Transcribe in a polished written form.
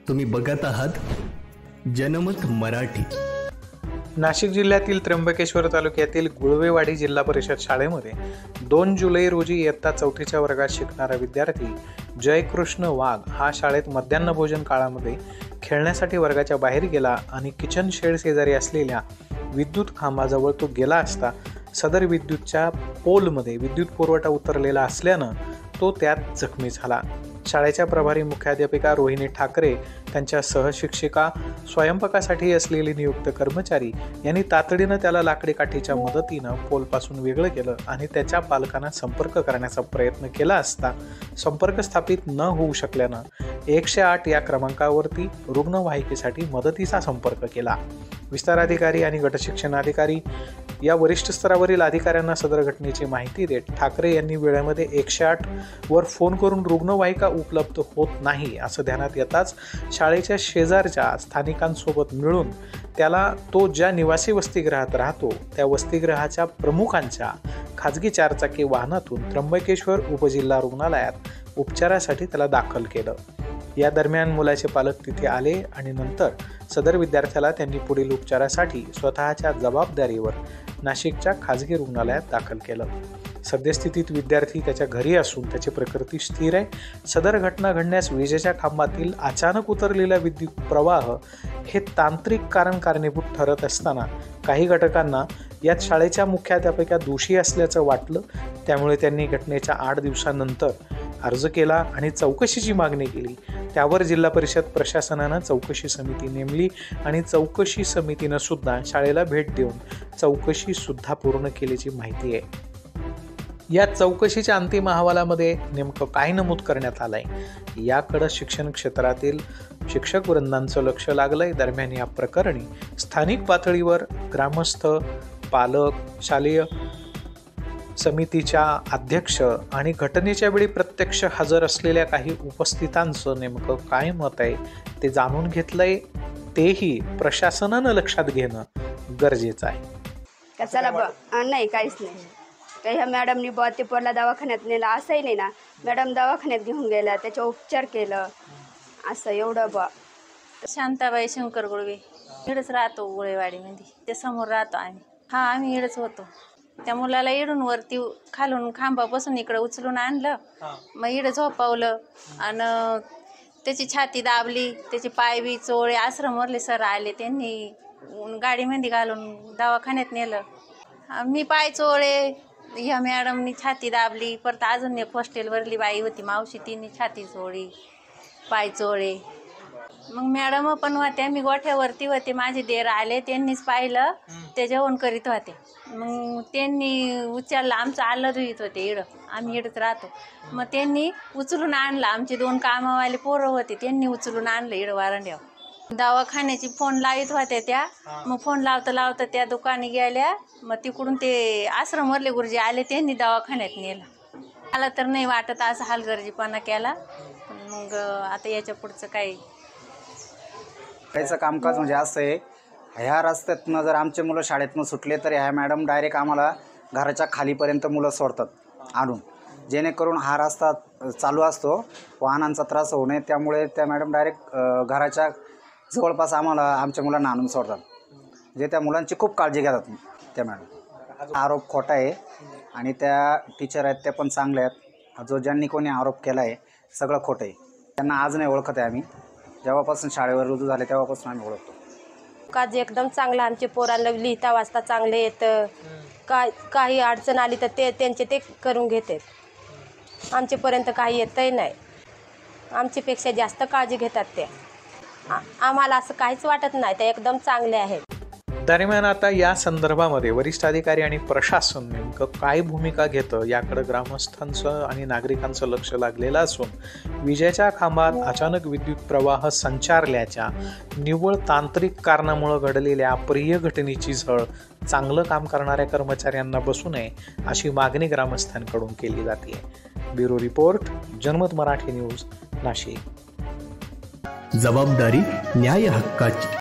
तुम्ही बघत आहात जनमत मराठी। नाशिक जिल्ह्यातील त्र्यंबकेश्वर तालुक्यातील गुळवेवाडी जिल्हा परिषद शाळेमध्ये 2 जुलै रोजी इयत्ता 4थीच्या वर्गात शिकणारा विद्यार्थी जयकृष्ण वाघ हा शाळेत मध्यान्ह भोजन काळामध्ये खेळण्यासाठी वर्गाच्या बाहेर गेला आणि किचन शेड शेजारी असलेल्या विद्युत खांबाजवळ तो गेला असता सदर विद्युतच्या पोलमध्ये विद्युत पुरवठा उतरलेला असल्यानं तो त्यात जखमी झाला। शाळेच्या प्रभारी मुख्याध्यापिका रोहिणी ठाकरे, त्यांच्या सहशिक्षिका, स्वयंपाकासाठी असलेले नियुक्त कर्मचारी यांनी तातडीनं त्याला लाकडी काठीच्या मदतीनं पोलपासून वेगळं केलं आणि त्याच्या पालकांना संपर्क करण्याचा प्रयत्न केला असता संपर्क स्थापित न होऊ शकल्यानं 108 या क्रमांकावरती रुग्णवाहिकेसाठी मदतीचा संपर्क केला। विस्तार अधिकारी आणि गटशिक्षणाधिकारी या वरिष्ठ स्तरावरील अधिकाऱ्यांना सदर घटनेची माहिती देत ठाकरे यांनी वेळेमध्ये 108 वर फोन करून रुग्णवाहिका उपलब्ध होत नाही असं ध्यानात येताच शाळेच्या शेजारच्या स्थानिकांसोबत मिळून त्याला तो ज्या निवासी वसतिगृहात राहतो त्या वसतिगृहाच्या प्रमुखांच्या खाजगी 4 चाकी वाहनातून त्र्यंबकेश्वर उपजिल्हा रुग्णालयात उपचारासाठी त्याला दाखल केलं। या दरम्यान मुलाचे पालक तिथे आले आणि नंतर सदर विद्यार्थ्याला त्यांनी पुढील उपचारासाठी स्वतःच्या जबाबदारीवर नाशिकच्या खाजगी रुग्णालयात दाखल केलं। सद्यस्थितीत विद्यार्थी त्याच्या घरी असून त्याची प्रकृती स्थिर आहे। सदर घटना घडण्यास विजेच्या खांबातील अचानक उतरलेला विद्युत प्रवाह हे तांत्रिक कारण कारणीभूत ठरत असताना काही घटकांना यात शाळेच्या मुख्याध्यापिका दोषी असल्याचं वाटलं, त्यामुळे त्यांनी घटनेच्या 8 दिवसांनंतर अर्ज केला आणि चौकशीची मागणी केली। त्यावर जिल्हा परिषद प्रशासनानं चौकशी समिती नेमली आणि चौकशी समितीनं सुद्धा शाळेला भेट देऊन चौकशी सुद्धा पूर्ण केल्याची माहिती आहे। या चौकशीच्या अंतिम अहवालामध्ये नेमकं काय नमूद करण्यात आलंय याकडे शिक्षण क्षेत्रातील शिक्षक वृंदांचं लक्ष लागलंय। दरम्यान या प्रकरणी स्थानिक पातळीवर ग्रामस्थ, पालक, शालेय समितीच्या अध्यक्ष आणि घटनेच्या वेळी प्रत्यक्ष हजर असलेल्या काही उपस्थितांचं नेमकं काय मत आहे ते जाणून घेतलंय, तेही प्रशासनानं लक्षात घेणं गरजेचं आहे। नाही काहीच नाही, काही ह्या मॅडमनी ते पोरला दवाखान्यात नेलं असंही नाही ना, मॅडम दवाखान्यात घेऊन गेल्या, त्याचा उपचार केलं असं एवढं शांताबाई शंकर गुळवे इकडंच राहतो गुळवेवाडीमध्ये, ते समोर राहतो आम्ही। आम्ही इकडंच होतो। त्या मुलाला इडून वरती खालून खांबापासून इकडं उचलून आणलं, मग इकडं झोपवलं आणि त्याची छाती दाबली, त्याचे पाय बी चोळे, आश्रमवरले सर आले, त्यांनी गाडीमध्ये घालून दवाखान्यात नेलं। मी पाय चोळे, ह्या मॅडमनी छाती दाबली, परत अजून एक हॉस्टेलवरली बाई होती मावशी, तिने छाती चोळी, पाय चोळे। मग मॅडम पण होत्या, मी गोठ्यावरती होते, माझे देर आले, त्यांनीच पाहिलं, ते जेवण करीत होते। मग त्यांनी उचललं, आमचं आलं धुईत होते इडं, आम्ही इडंच राहतो। मग त्यांनी उचलून आणलं, आमचे 2 कामावाले पोरं होते, त्यांनी उचलून आणलं इडं वारंड्यावर। दवाखान्याची फोन लावित होत्या त्या, मग फोन लावता लावता त्या दुकानी गेल्या, मग तिकडून ते आश्रमवरले गुरुजी आले, त्यांनी दवाखान्यात नेलं। मला तर नाही वाटत असं हलगर्जीपणा केला, मग आता याच्या पुढचं काही त्याचं कामकाज म्हणजे असं आहे, ह्या रस्त्यातनं जर आमचे मुलं शाळेतनं सुटले तर ह्या मॅडम डायरेक्ट आम्हाला घराच्या खालीपर्यंत मुलं सोडतात आणून, जेणेकरून हा रस्ता चालू असतो, वाहनांचा त्रास होऊ नये, त्यामुळे त्या मॅडम डायरेक्ट घराच्या जवळपास आम्हाला आमच्या मुलांना आणून सोडतात। जे त्या मुलांची खूप काळजी घेतात त्या मॅडम। आरोप खोटा आहे आणि त्या टीचर आहेत त्या पण चांगल्या आहेत, जो ज्यांनी कोणी आरोप केला आहे सगळं खोटं आहे। त्यांना आज नाही ओळखत आहे आम्ही, जेव्हापासून शाळेवर रुजू झाले तेव्हापासून आम्ही ओळखतो। काज एकदम चांगला, आमचे पोरांना लिहिता वाचता चांगले येतं, काही अडचण आली तर त्यांचे ते करून घेतात, आमच्यापर्यंत काही येतही नाही, आमच्यापेक्षा जास्त काळजी घेतात ते, आम्हाला असं काहीच वाटत नाही, ते एकदम चांगले आहेत। दरम्यान आता या संदर्भामध्ये वरिष्ठ अधिकारी आणि प्रशासन नेमकं काय भूमिका घेतं याकडे ग्रामस्थांचं आणि नागरिकांचं लक्ष लागलेलं असून विजेच्या खांबात अचानक विद्युत प्रवाह संचारल्याच्या निव्वळ तांत्रिक कारणामुळे घडलेल्या अप्रिय घटनेची झळ चांगलं काम करणाऱ्या कर्मचाऱ्यांना बसू नये अशी मागणी ग्रामस्थांकडून केली जाते। ब्युरो रिपोर्ट, जनमत मराठी न्यूज, नाशिक। जबाबदारी न्याय हक्काची।